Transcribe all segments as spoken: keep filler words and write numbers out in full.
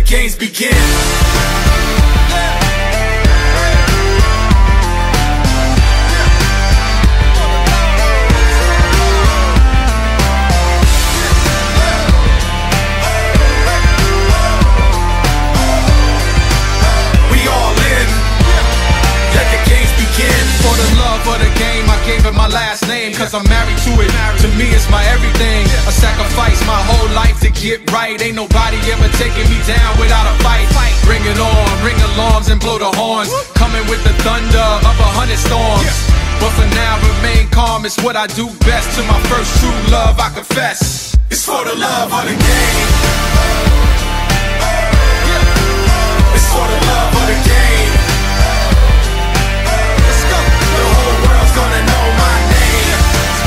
games begin. For the game, I gave it my last name, cause I'm married to it. To me, it's my everything. I sacrificed my whole life to get right. Ain't nobody ever taking me down without a fight. Bring it on, ring alarms and blow the horns. Coming with the thunder of a hundred storms. But for now, remain calm. It's what I do best. To my first true love, I confess. It's for the love of the game. It's for the love of the game. Gonna know my name.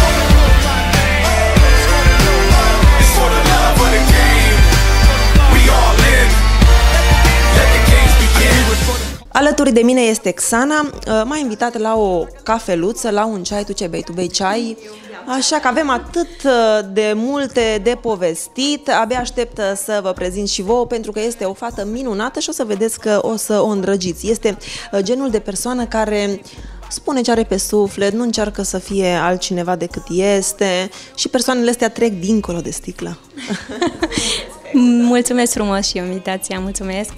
It's for the love of the game. We all in. Let the games begin. Alături de mine este Xana, m-a invitat la o cafeluță, la un ceai. Tu ce bei? Tu bei ceai? Așa că avem atât de multe de povestit. Abia aștept să vă prezint și vouă, pentru că este o fată minunată și o să vedeți că o să o îndrăgiți. Este genul de persoană care spune ce are pe suflet, nu încearcă să fie altcineva decât este, și persoanele astea trec dincolo de sticlă. Mulțumesc frumos și invitația, mulțumesc.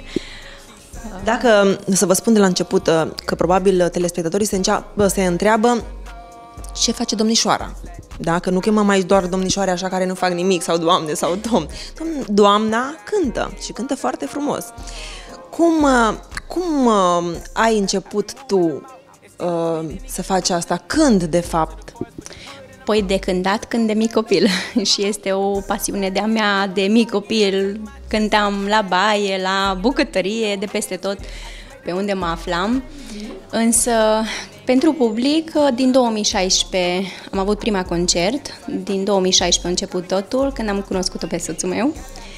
Dacă, să vă spun de la început, că probabil telespectatorii se, înceapă, se întreabă ce face domnișoara. Dacă nu chemăm mai doar domnișoare așa care nu fac nimic, sau doamne, sau domn. Doamna cântă și cântă foarte frumos. Cum, cum ai început tu să faci asta? Când, de fapt? Păi de cântat când de mic copil și este o pasiune de-a mea de mic copil. Cântam la baie, la bucătărie, de peste tot pe unde mă aflam. Însă pentru public, din două mii șaisprezece am avut prima concert, din două mii șaisprezece a început totul, când am cunoscut-o pe soțul meu.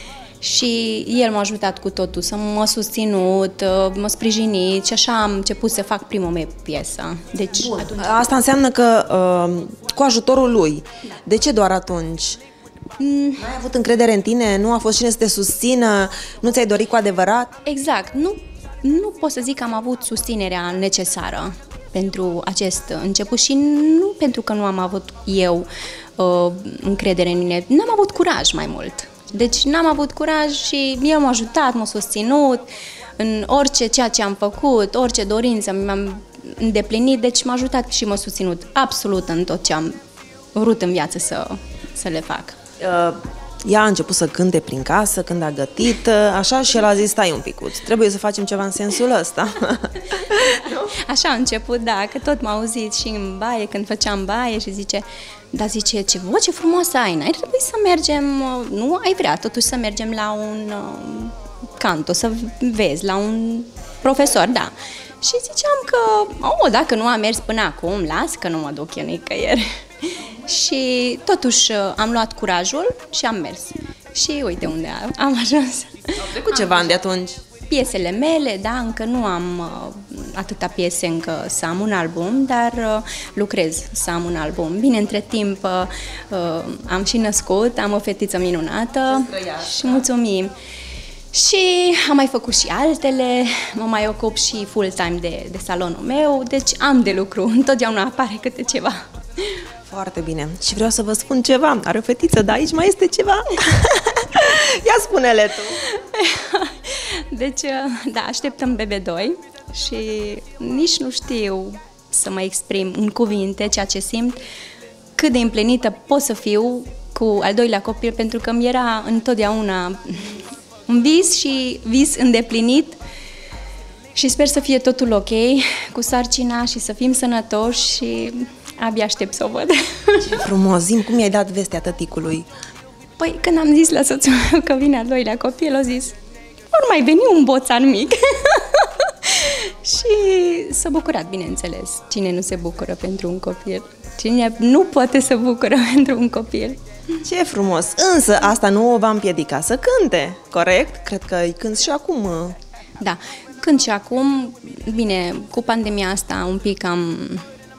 Și el m-a ajutat cu totul, să mă susținut, m-a sprijinit și așa am început să fac prima mea piesă. Deci, atunci... Asta înseamnă că uh, cu ajutorul lui. De ce doar atunci? Mm. N-ai avut încredere în tine? Nu a fost cine să te susțină? Nu ți-ai dorit cu adevărat? Exact. Nu, nu pot să zic că am avut susținerea necesară pentru acest început și nu pentru că nu am avut eu uh, încredere în mine. N-am avut curaj mai mult. Deci n-am avut curaj și el m-a ajutat, m-a susținut în orice ceea ce am făcut, orice dorință mi-am îndeplinit, deci m-a ajutat și m-a susținut absolut în tot ce am vrut în viață să, să le fac. Uh, ea a început să cânte prin casă, când a gătit, așa, și el a zis, stai un picuț, trebuie să facem ceva în sensul ăsta. Așa a început, da, că tot m-a auzit și în baie, când făceam baie și zice... Dar zice, ce voce frumoasă ai, n-ai trebuit să mergem, nu ai vrea totuși să mergem la un uh, canto, să vezi, la un profesor, da. Și ziceam că, oh, dacă nu am mers până acum, las că nu mă duc eu nicăieri. Și totuși am luat curajul și am mers. Și uite unde am ajuns. Au trecut ceva ani de atunci. Piesele mele, da, încă nu am uh, atâta piese încă să am un album, dar uh, lucrez să am un album. Bine, între timp uh, am și născut, am o fetiță minunată și mulțumim. Și am mai făcut și altele, mă mai ocup și full-time de, de salonul meu, deci am de lucru, întotdeauna apare câte ceva. Foarte bine. Și vreau să vă spun ceva. Are o fetiță, dar aici mai este ceva. Ia spune-le tu. Deci, da, așteptăm bebe doi și nici nu știu să mă exprim în cuvinte ceea ce simt, cât de împlinită pot să fiu cu al doilea copil, pentru că mi era întotdeauna un vis și vis îndeplinit și sper să fie totul ok cu sarcina și să fim sănătoși și abia aștept să o văd. Ce frumos! Zi-mi, cum i-ai dat vestea tăticului? Păi când am zis la soțul meu că vine al doilea copil, a zis, ori mai veni un boțan mic. Și s-a bucurat, bineînțeles. Cine nu se bucură pentru un copil? Cine nu poate să bucură pentru un copil? Ce frumos! Însă asta nu o va împiedica să cânte, corect? Cred că îi cânti și acum. Da, cânt și acum. Bine, cu pandemia asta un pic am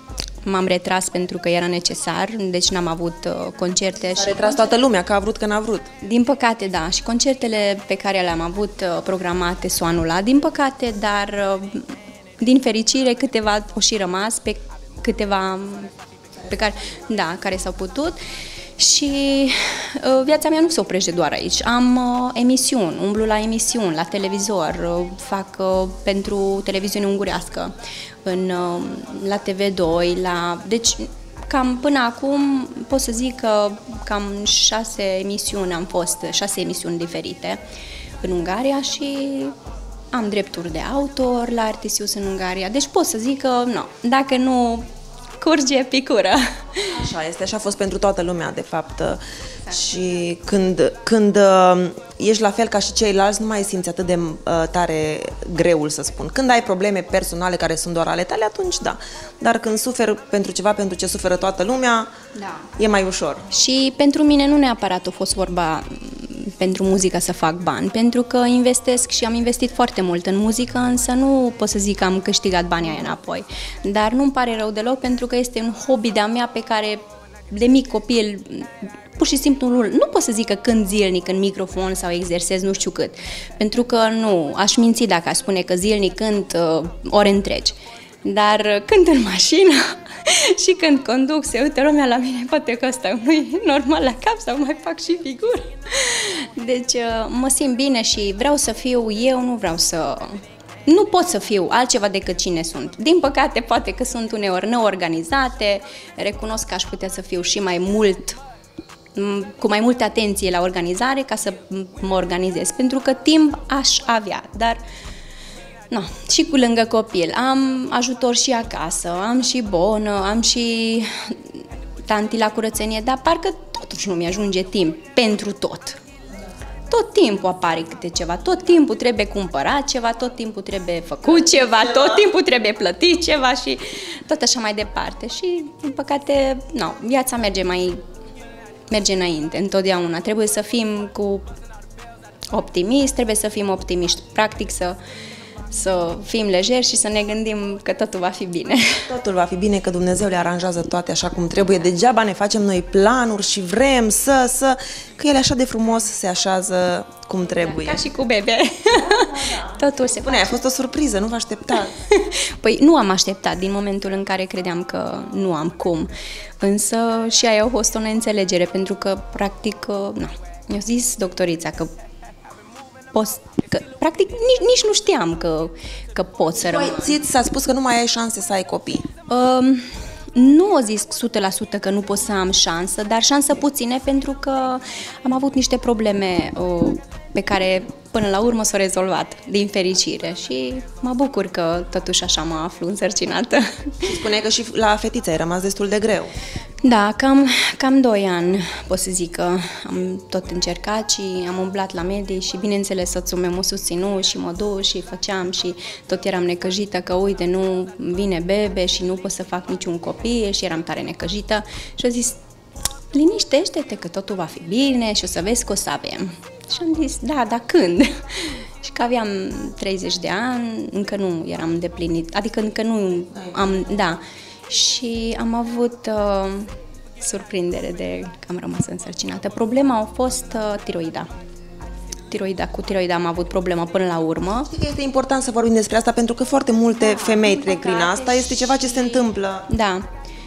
m-am retras pentru că era necesar, deci n-am avut uh, concerte. S-a retras toată lumea, că a vrut, că n-a vrut. Din păcate, da, și concertele pe care le-am avut uh, programate s-au anulat, din păcate, dar uh, din fericire câteva au și rămas, pe câteva pe care, da, care s-au putut. Și uh, viața mea nu se oprește doar aici. Am uh, emisiuni, umblu la emisiuni, la televizor, uh, fac uh, pentru televiziune ungurească, în, uh, la T V doi, la... Deci, cam până acum pot să zic că cam șase emisiuni am fost, șase emisiuni diferite în Ungaria și am drepturi de autor la Artisius în Ungaria. Deci pot să zic că, nu, dacă nu curge, picură. Așa este, așa a fost pentru toată lumea, de fapt. Exact. Și când, când uh, ești la fel ca și ceilalți, nu mai simți atât de uh, tare greul, să spun. Când ai probleme personale care sunt doar ale tale, atunci da. Dar când suferi pentru ceva, pentru ce suferă toată lumea, da, e mai ușor. Și pentru mine nu neapărat a fost vorba pentru muzică să fac bani, pentru că investesc și am investit foarte mult în muzică, însă nu pot să zic că am câștigat banii aia înapoi. Dar nu-mi pare rău deloc, pentru că este un hobby de-a mea pe care de mic copil pur și simplu nu, nu pot să zic că cânt zilnic în microfon sau exersez nu știu cât, pentru că nu, aș minți dacă aș spune că zilnic cânt uh, ore întregi. Dar cânt în mașină și când conduc, se uită lumea la mine, poate că ăsta nu e normal la cap sau mai fac și figuri. Deci mă simt bine și vreau să fiu eu, nu vreau să... Nu pot să fiu altceva decât cine sunt. Din păcate, poate că sunt uneori neorganizate, recunosc că aș putea să fiu și mai mult, cu mai multă atenție la organizare ca să mă organizez, pentru că timp aș avea, dar... No, și cu lângă copil. Am ajutor și acasă, am și bonă, am și tanti la curățenie, dar parcă totuși nu mi-ajunge timp pentru tot. Tot timpul apare câte ceva, tot timpul trebuie cumpărat ceva, tot timpul trebuie făcut ceva, tot timpul trebuie plătit ceva și tot așa mai departe. Și, din păcate, no, viața merge mai merge înainte, întotdeauna. Trebuie să fim cu optimist, trebuie să fim optimiști, practic să să fim lejeri și să ne gândim că totul va fi bine. Totul va fi bine, că Dumnezeu le aranjează toate așa cum trebuie. Degeaba ne facem noi planuri și vrem să, să, că ele așa de frumos se așează cum trebuie. Ca și cu bebe. Totul se Spune, a fost o surpriză, nu vă așteptați. Păi nu am așteptat din momentul în care credeam că nu am cum. Însă și aia a fost o neînțelegere, pentru că practic, nu, mi-a zis doctorița că Poți, că, practic nici, nici nu știam că, că pot să rămân. Păi, ți s-a spus că nu mai ai șanse să ai copii. Um, nu o zis o sută la sută că nu pot să am șansă, dar șansă puține, pentru că am avut niște probleme uh, pe care până la urmă s-au rezolvat, din fericire. Și mă bucur că totuși așa mă aflu însărcinată. Și spune că și la fetiță ai rămas destul de greu. Da, cam, cam doi ani, pot să zic că am tot încercat și am umblat la medii și, bineînțeles, soțul meu m-a susținut și mă duc și făceam și tot eram necăjită că, uite, nu vine bebe și nu pot să fac niciun copil și eram tare necăjită și a zis, liniștește-te că totul va fi bine și o să vezi că o să avem. Și am zis, da, dar când? Și că aveam treizeci de ani, încă nu eram îndeplinit, adică încă nu am, da. Și am avut uh, surprindere de că am rămas însărcinată. Problema a fost uh, tiroida. Tiroida. Cu tiroida am avut problemă până la urmă. Știi că este important să vorbim despre asta, pentru că foarte multe da, femei trec prin asta, este ceva ce se întâmplă. Da.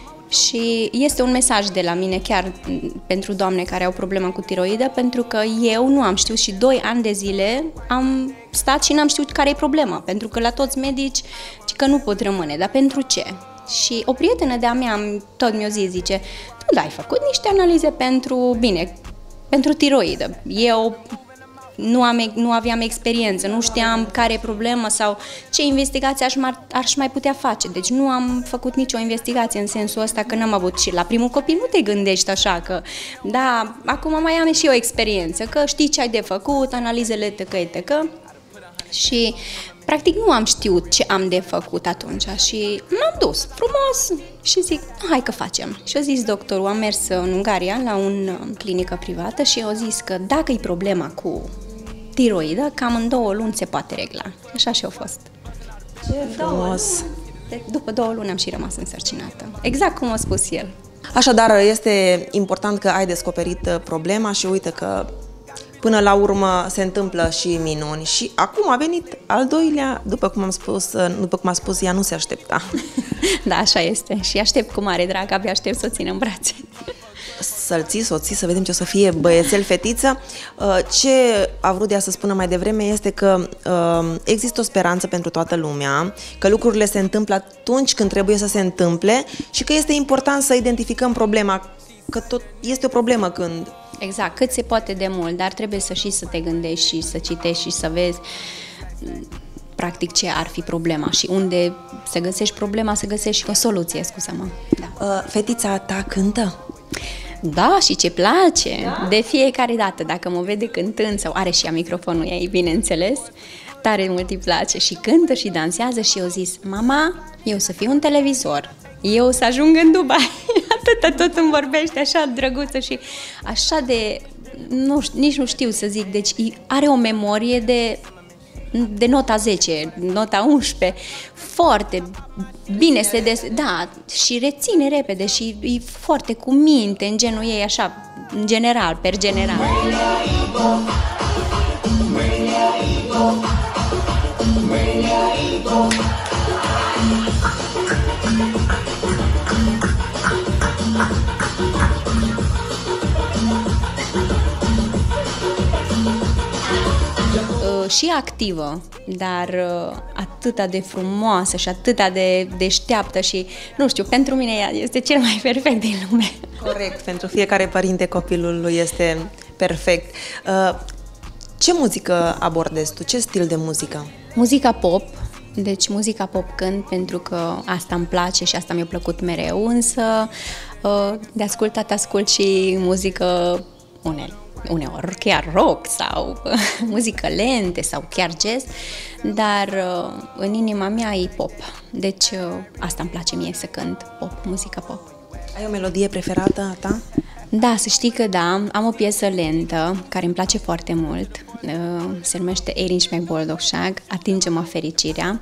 Și este un mesaj de la mine chiar pentru doamne care au problemă cu tiroidă, pentru că eu nu am știut și doi ani de zile am stat și n-am știut care e problema, pentru că la toți medici că nu pot rămâne, dar pentru ce? Și o prietenă de-a mea tot mi-o zi, zice, tu da, ai făcut niște analize pentru, bine, pentru tiroidă. Eu nu, am, nu aveam experiență, nu știam care e problema sau ce investigație aș, aș mai putea face. Deci nu am făcut nicio investigație în sensul ăsta, că n-am avut și la primul copil nu te gândești așa că, da, acum mai am și eu experiență, că știi ce ai de făcut, analizele tăcă, tăcă. Și practic nu am știut ce am de făcut atunci și m-am dus frumos și zic, hai că facem. Și a zis doctorul, am mers în Ungaria la o clinică privată și a zis că dacă e problema cu tiroidă, cam în două luni se poate regla. Așa și a fost. Ce frumos! de, după două luni am și rămas însărcinată. Exact cum a spus el. Așadar, este important că ai descoperit problema și uite că până la urmă se întâmplă și minuni. Și acum a venit al doilea, după cum am spus, după cum a spus, ea nu se aștepta. Da, așa este. Și aștept cu mare drag, abia aștept să o țin în brațe. Să-l ții, să o ții, să vedem ce o să fie băiețel, fetiță. Ce a vrut ea să spună mai devreme este că există o speranță pentru toată lumea, că lucrurile se întâmplă atunci când trebuie să se întâmple și că este important să identificăm problema, că tot este o problemă când... Exact, cât se poate de mult, dar trebuie să și să te gândești și să citești și să vezi practic ce ar fi problema și unde să găsești problema, să găsești și o soluție, scuză-mă. Da. Fetița ta cântă? Da, și ce place, da? De fiecare dată, dacă mă vede cântând sau are și ea microfonul ei, bineînțeles, tare mult îi place și cântă și dansează și eu zis, mama, eu să fiu un televizor, eu să ajung în Dubai, atâta tot îmi vorbește așa drăguță și așa de, nu, nici nu știu să zic, deci are o memorie de... de nota zece, nota unsprezece, foarte bine se des... da, și reține repede și e foarte cu minte în genul ei, așa, în general, per general. Și activă, dar atâta de frumoasă și atâta de deșteaptă și, nu știu, pentru mine ea este cel mai perfect din lume. Corect, pentru fiecare părinte copilul lui este perfect. Ce muzică abordezi tu? Ce stil de muzică? Muzica pop, deci muzica pop cânt pentru că asta îmi place și asta mi-a plăcut mereu, însă de ascultat ascult și muzică unele. Uneori chiar rock sau muzică lente sau chiar jazz, dar în inima mea e pop. Deci asta îmi place mie să cânt pop, muzică pop. Ai o melodie preferată a ta? Da, să știi că da, am o piesă lentă care îmi place foarte mult. Se numește Érincs meg boldogság, Atinge-mă fericirea.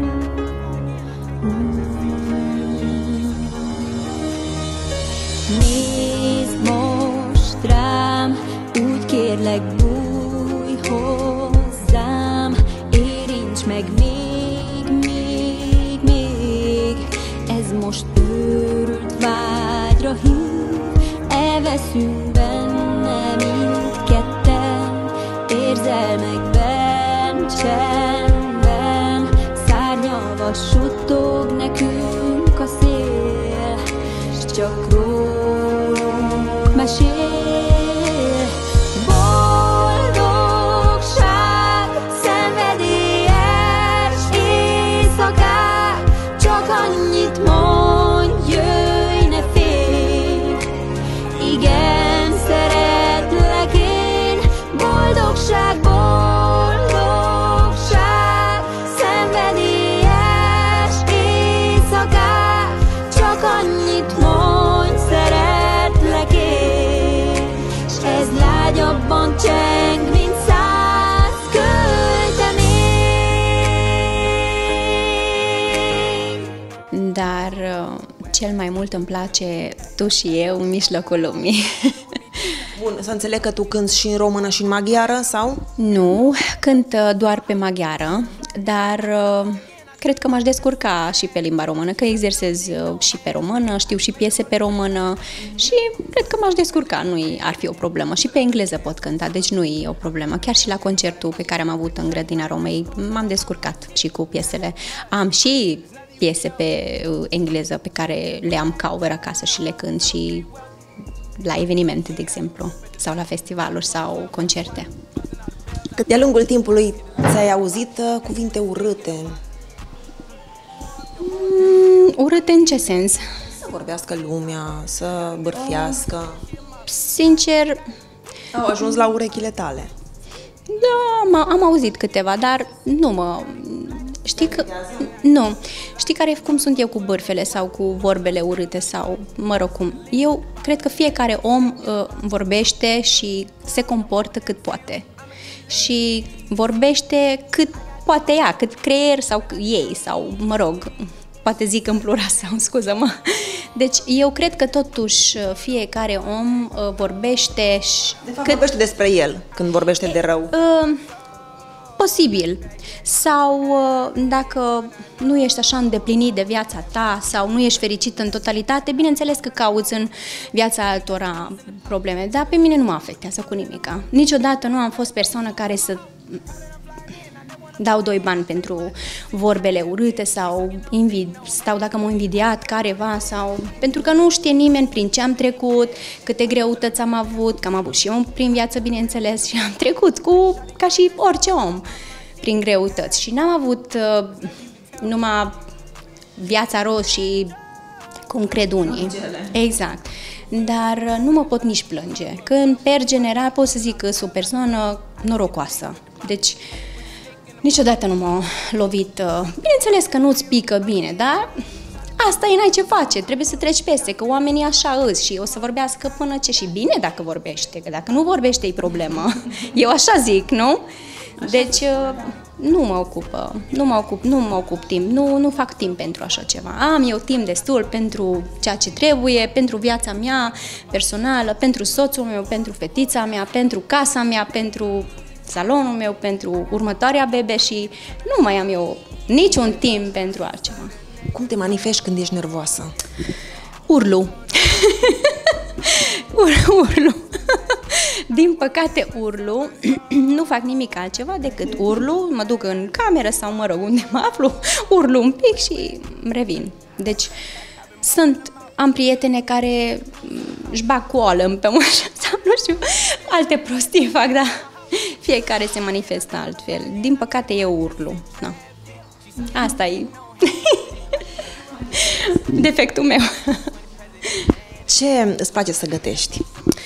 Nézd most rám, úgy kérlek, bújj hozzám, érints meg még, még, még. Ez most őrült vágyra hív, elveszünk benne mindketten, érzelmekben, csendben, szárnyalva suttog nekünk a szél, s csak rólunk mesél. Dar cel mai mult îmi place Tu și eu în mijlocul lumii. Bun, să înțeleg că tu cânti și în română și în maghiară, sau? Nu, cânt doar pe maghiară, dar cred că m-aș descurca și pe limba română, că exersez și pe română, știu și piese pe română și cred că m-aș descurca, nu ar fi o problemă. Și pe engleză pot cânta, deci nu e o problemă. Chiar și la concertul pe care am avut în Grădina Romei m-am descurcat și cu piesele. Am și piese pe engleză pe care le am cover acasă și le cânt și la evenimente, de exemplu, sau la festivaluri sau concerte. De-a lungul timpului ți-ai auzit uh, cuvinte urâte? Mm, urâte în ce sens? Să vorbească lumea, să bârfiască. Sincer... Au ajuns la urechile tale? Da, am auzit câteva, dar nu mă... Știi că... Nu. Știi care, cum sunt eu cu bârfele sau cu vorbele urâte sau, mă rog, cum? Eu cred că fiecare om uh, vorbește și se comportă cât poate. Și vorbește cât poate ea, cât creier sau ei, sau, mă rog, poate zic în plural sau, scuză-mă. Deci eu cred că totuși fiecare om uh, vorbește și... De fapt, cât... vorbește despre el când vorbește de rău. Uh, Posibil. Sau dacă nu ești așa îndeplinit de viața ta sau nu ești fericit în totalitate, bineînțeles că cauți în viața altora probleme, dar pe mine nu mă afectează cu nimica. Niciodată nu am fost persoană care să dau doi bani pentru vorbele urâte sau invid, stau dacă m-au invidiat careva sau... Pentru că nu știe nimeni prin ce am trecut, câte greutăți am avut, că am avut și eu prin viață, bineînțeles, și am trecut cu, ca și orice om, prin greutăți. Și n-am avut uh, numai viața roz și cum cred unii. Angele. Exact. Dar uh, nu mă pot nici plânge. Că în per general pot să zic că sunt o persoană norocoasă. Deci niciodată nu m-a lovit. Bineînțeles că nu-ți pică bine, dar asta e, n-ai ce face, trebuie să treci peste, că oamenii așa îs și o să vorbească până ce și bine dacă vorbește, că dacă nu vorbește e problemă. Eu așa zic, nu? Deci nu mă ocupă, nu mă ocup, nu mă ocup timp, nu, nu fac timp pentru așa ceva. Am eu timp destul pentru ceea ce trebuie, pentru viața mea personală, pentru soțul meu, pentru fetița mea, pentru casa mea, pentru salonul meu, pentru următoarea bebe și nu mai am eu niciun timp pentru altceva. Cum te manifesti când ești nervoasă? Urlu. Ur, urlu. Din păcate urlu, nu fac nimic altceva decât urlu, mă duc în cameră sau mă rog unde mă aflu, urlu un pic și revin. Deci sunt, am prietene care își bag cu oală în pe mână sau nu știu, alte prostii fac, dar fiecare se manifestă altfel. Din păcate eu urlu. No. Asta e defectul meu. Ce îți place să gătești?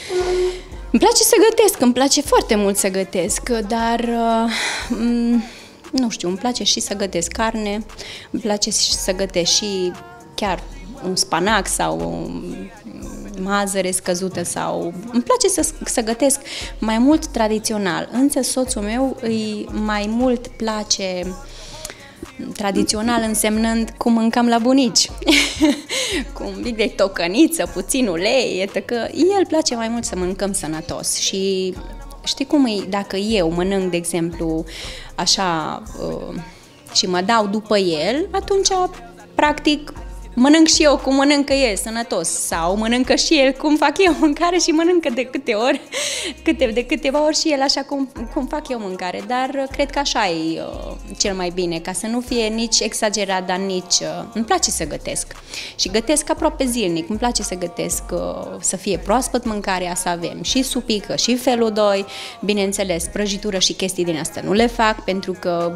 Îmi place să gătesc, îmi place foarte mult să gătesc, dar uh, nu știu, îmi place și să gătesc carne, îmi place și să gătesc și chiar un spanac sau o mazăre scăzută sau... Îmi place să, să gătesc mai mult tradițional, însă soțul meu îi mai mult place tradițional însemnând cum mâncam la bunici, cu un pic de tocăniță, puțin ulei, că el place mai mult să mâncăm sănătos și știi cum e, dacă eu mănânc, de exemplu, așa uh, și mă dau după el, atunci practic mănânc și eu cum mănâncă el, sănătos, sau mănâncă și el cum fac eu mâncare și mănâncă de câte ori, câte, de câteva ori și el așa cum, cum fac eu mâncare, dar cred că așa e uh, cel mai bine, ca să nu fie nici exagerat, dar nici... Uh, îmi place să gătesc și gătesc aproape zilnic, îmi place să gătesc, uh, să fie proaspăt mâncarea, să avem și supică, și felul doi, bineînțeles, prăjitură și chestii din astea nu le fac, pentru că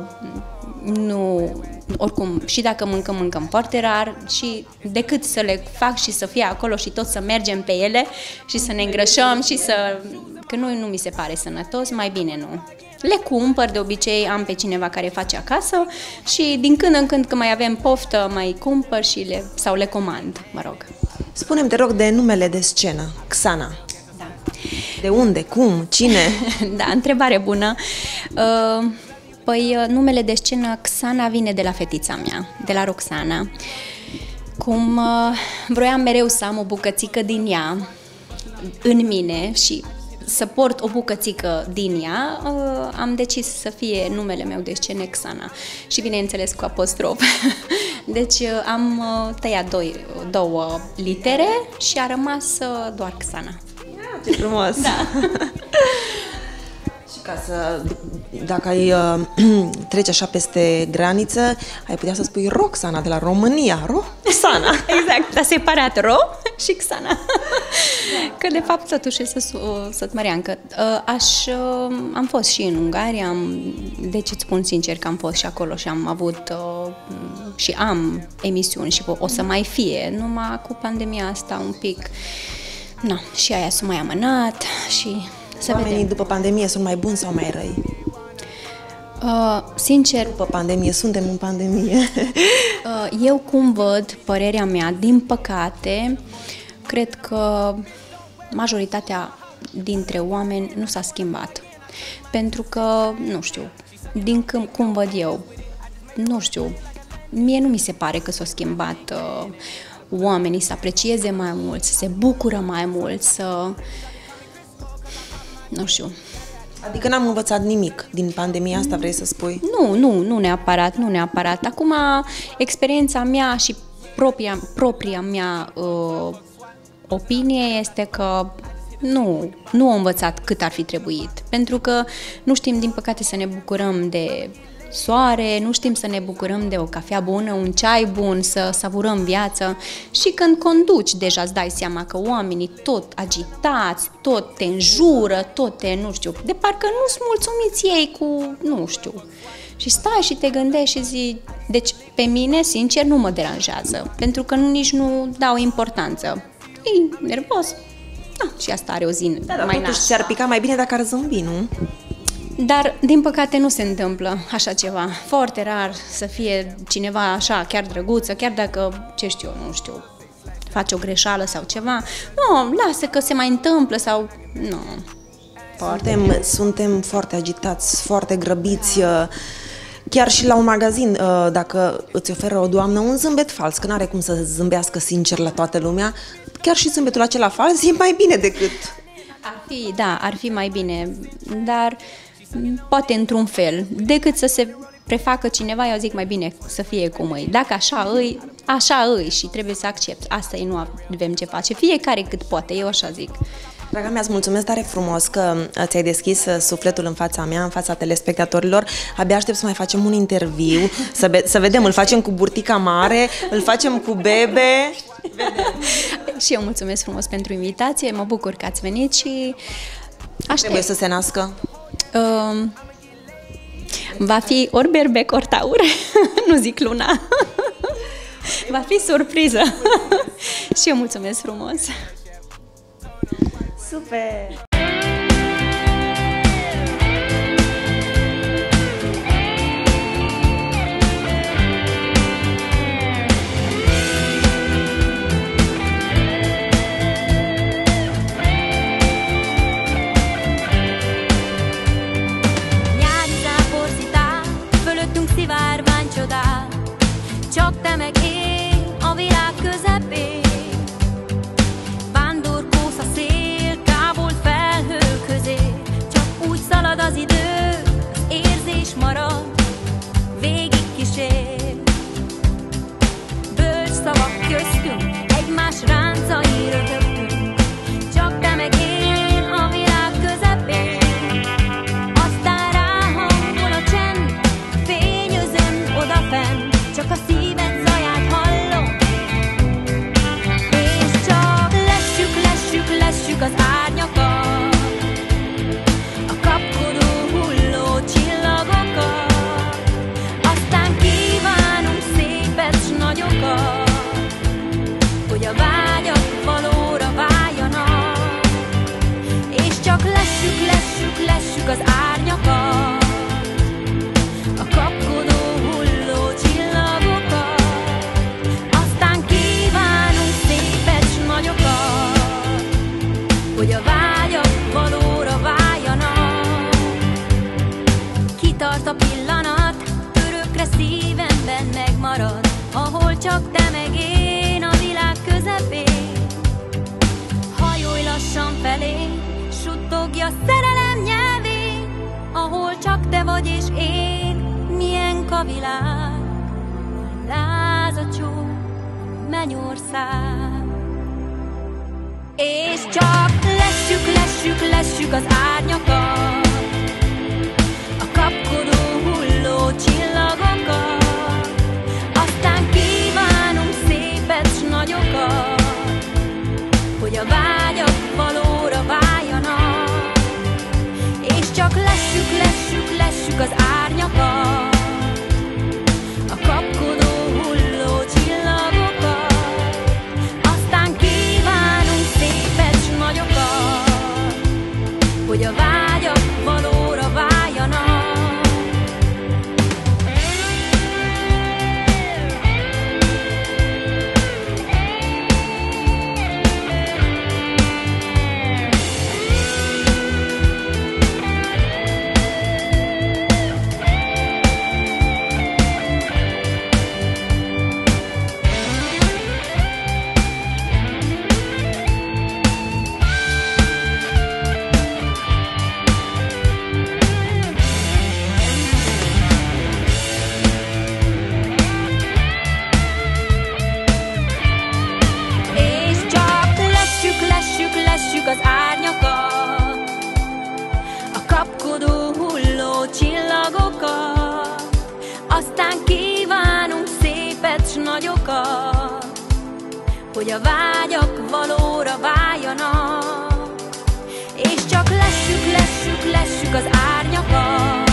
nu, oricum, și dacă mâncăm, mâncăm foarte rar și decât să le fac și să fie acolo și tot să mergem pe ele și să ne îngrășăm și să... că nu, nu mi se pare sănătos, mai bine nu. Le cumpăr, de obicei am pe cineva care face acasă și din când în când când mai avem poftă mai cumpăr și le, sau le comand, mă rog. Spune-mi, te rog, de numele de scenă, Xana. Da. De unde, cum, cine? Da, întrebare bună. Uh, Păi numele de scenă Xana vine de la fetița mea, de la Roxana. Cum uh, vroiam mereu să am o bucățică din ea în mine și să port o bucățică din ea, uh, am decis să fie numele meu de scenă Xana. Și bineînțeles cu apostrof. Deci uh, am uh, tăiat doi, două litere și a rămas uh, doar Xana. Ce frumos! Da. Ca să, dacă ai uh, trece așa peste graniță, ai putea să spui Roxana de la România, Roxana. Exact, dar separat, Ro și Xana. Că de fapt totuși este sătmăreancă. Aș, am fost și în Ungaria, am, deci îți spun sincer că am fost și acolo și am avut și am emisiuni și o să mai fie, numai cu pandemia asta un pic, na, și aia s-a mai amânat și... Să Oamenii vedem. După pandemie sunt mai buni sau mai răi? Uh, sincer... După pandemie, suntem în pandemie. uh, eu cum văd, părerea mea, din păcate, cred că majoritatea dintre oameni nu s-a schimbat. Pentru că, nu știu, din cum, cum văd eu, nu știu, mie nu mi se pare că s-a schimbat uh, oamenii să aprecieze mai mult, să se bucură mai mult, să... nu știu... Adică n-am învățat nimic din pandemia asta, vrei să spui? Nu, nu, nu neapărat, nu neapărat. Acum, experiența mea și propria, propria mea uh, opinie este că nu, nu am învățat cât ar fi trebuit. Pentru că nu știm, din păcate, să ne bucurăm de soare, nu știm să ne bucurăm de o cafea bună, un ceai bun, să savurăm viața. Și când conduci, deja îți dai seama că oamenii tot agitați, tot te înjură, tot te, nu știu, de parcă nu sunt mulțumiți ei cu, nu știu. Și stai și te gândești și zici, deci pe mine, sincer, nu mă deranjează, pentru că nu, nici nu dau importanță. E nervos. Da, și asta are o zi da, mai totuși ți-ar pica mai bine dacă ar zâmbi, nu? Dar, din păcate, nu se întâmplă așa ceva. Foarte rar să fie cineva așa, chiar drăguță, chiar dacă, ce știu, nu știu, face o greșeală sau ceva. Nu, lasă că se mai întâmplă sau... Nu. Suntem, suntem foarte agitați, foarte grăbiți. Chiar și la un magazin, dacă îți oferă o doamnă un zâmbet fals, că n-are cum să zâmbească sincer la toată lumea, chiar și zâmbetul acela fals e mai bine decât... Ar fi, da, ar fi mai bine, dar poate într-un fel, decât să se prefacă cineva, eu zic mai bine să fie cum îi. Dacă așa îi, așa îi și trebuie să accept. Asta e, nu avem ce face. Fiecare cât poate, eu așa zic. Draga mea, îți mulțumesc tare frumos că ți-ai deschis sufletul în fața mea, în fața telespectatorilor. Abia aștept să mai facem un interviu, să, be- să vedem, îl facem cu burtica mare, îl facem cu Bebe. Și eu mulțumesc frumos pentru invitație, mă bucur că ați venit și aștept. Trebuie să se nască? Uh, va fi ori berbec, ori taur, nu zic luna. Va fi surpriză. Și eu mulțumesc frumos. Super! Csak te meg én a világ közepén. Vándorkósz a szél, távol felhő közé. Csak úgy szalad az idő, az érzés marad, végig kísér. Bölcs szavak köztünk, egymás ráncai rögtünk. Csak te meg én a világ közepén. Aztán ráhangol a csend, fényözöm odafenn. Csak a szíved zaját hallom, és csak lessük, lessük, lessük az árnyakat, a kapkodó hulló csillagokat. Aztán kívánunk szépet s nagyokat, hogy a vágyak valóra váljanak. És csak lessük, lessük, lessük az árnyakat, a kapkodó hulló csillagokat. Aztán kívánunk szépet s nagyokat, hogy a vágyak valóra váljanak. Kitart a pillanat, örökre szívemben megmarad, ahol csak te meg én a világ közepén. Hajolj lassan felé, suttogja szerelem nyelvén, ahol csak te vagy és én. Milyen a világ, láz a csók, mennyország. És csak lessük, lessük, lessük az árnyakat, a kapkodó hulló csillagokat. Aztán kívánunk szépet s nagyokat, hogy a vágyak valóra váljanak. És csak lessük, lessük, lessük az árnyakat, a kapkodó hulló csillagokat. Aztán kívánunk szépet s nagyokat, hogy a vágyak valóra váljanak. hogy a vágyak valóra váljanak, és csak lessük, lessük, lessük az árnyakat.